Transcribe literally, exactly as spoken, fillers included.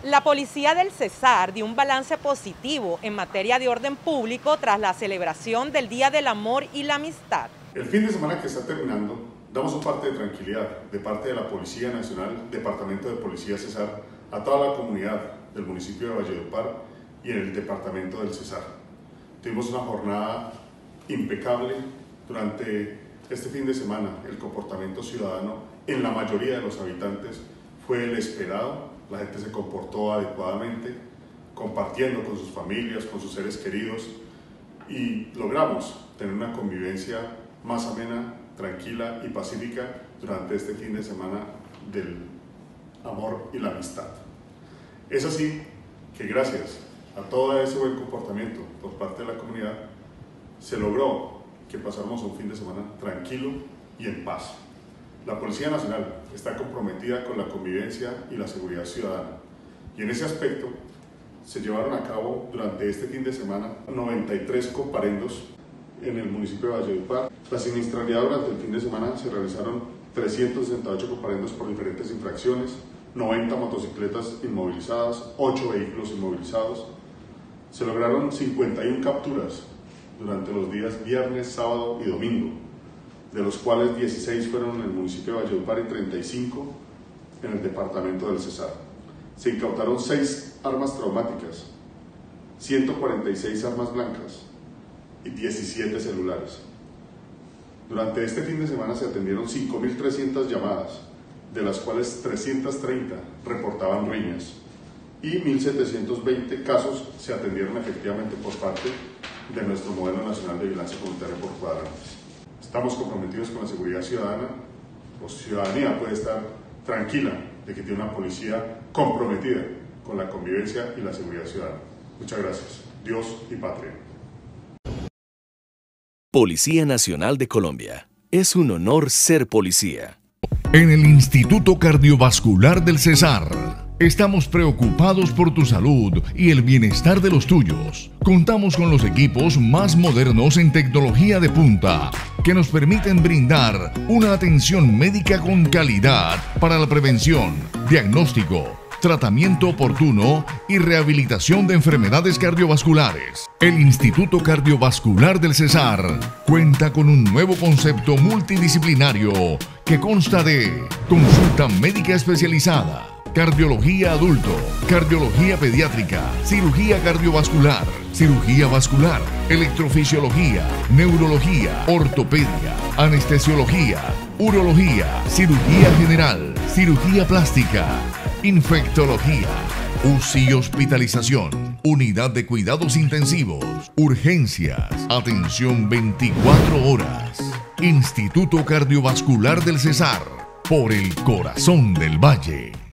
La Policía del Cesar dio un balance positivo en materia de orden público tras la celebración del Día del Amor y la Amistad. El fin de semana que está terminando, damos un parte de tranquilidad de parte de la Policía Nacional, Departamento de Policía Cesar, a toda la comunidad del municipio de Valledupar y en el departamento del Cesar. Tuvimos una jornada impecable durante este fin de semana. El comportamiento ciudadano en la mayoría de los habitantes fue el esperado. La gente se comportó adecuadamente, compartiendo con sus familias, con sus seres queridos, y logramos tener una convivencia más amena, tranquila y pacífica durante este fin de semana del amor y la amistad. Es así que gracias a todo ese buen comportamiento por parte de la comunidad, se logró que pasáramos un fin de semana tranquilo y en paz. La Policía Nacional está comprometida con la convivencia y la seguridad ciudadana, y en ese aspecto se llevaron a cabo durante este fin de semana noventa y tres comparendos en el municipio de Valledupar. La siniestralidad durante el fin de semana se realizaron trescientos sesenta y ocho comparendos por diferentes infracciones, noventa motocicletas inmovilizadas, ocho vehículos inmovilizados. Se lograron cincuenta y una capturas durante los días viernes, sábado y domingo, de los cuales dieciséis fueron en el municipio de Valledupar y treinta y cinco en el departamento del Cesar. Se incautaron seis armas traumáticas, ciento cuarenta y seis armas blancas y diecisiete celulares. Durante este fin de semana se atendieron cinco mil trescientas llamadas, de las cuales trescientas treinta reportaban riñas, y mil setecientos veinte casos se atendieron efectivamente por parte de nuestro modelo nacional de vigilancia comunitaria por cuadrantes. Estamos comprometidos con la seguridad ciudadana. La ciudadanía puede estar tranquila de que tiene una policía comprometida con la convivencia y la seguridad ciudadana. Muchas gracias. Dios y patria. Policía Nacional de Colombia. Es un honor ser policía. En el Instituto Cardiovascular del Cesar, estamos preocupados por tu salud y el bienestar de los tuyos. Contamos con los equipos más modernos en tecnología de punta que nos permiten brindar una atención médica con calidad para la prevención, diagnóstico, tratamiento oportuno y rehabilitación de enfermedades cardiovasculares. El Instituto Cardiovascular del Cesar cuenta con un nuevo concepto multidisciplinario que consta de consulta médica especializada, cardiología adulto, cardiología pediátrica, cirugía cardiovascular, cirugía vascular, electrofisiología, neurología, ortopedia, anestesiología, urología, cirugía general, cirugía plástica, infectología, U C I y hospitalización, unidad de cuidados intensivos, urgencias, atención veinticuatro horas. Instituto Cardiovascular del Cesar, por el corazón del Valle.